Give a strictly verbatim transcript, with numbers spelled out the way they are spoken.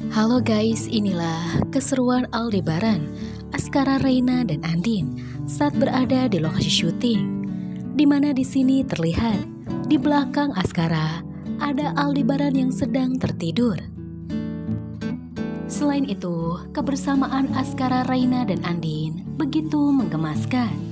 Halo guys, inilah keseruan Aldebaran, Askara, Reina, dan Andin saat berada di lokasi syuting. Di mana di sini terlihat di belakang Askara ada Aldebaran yang sedang tertidur. Selain itu, kebersamaan Askara, Reina, dan Andin begitu menggemaskan.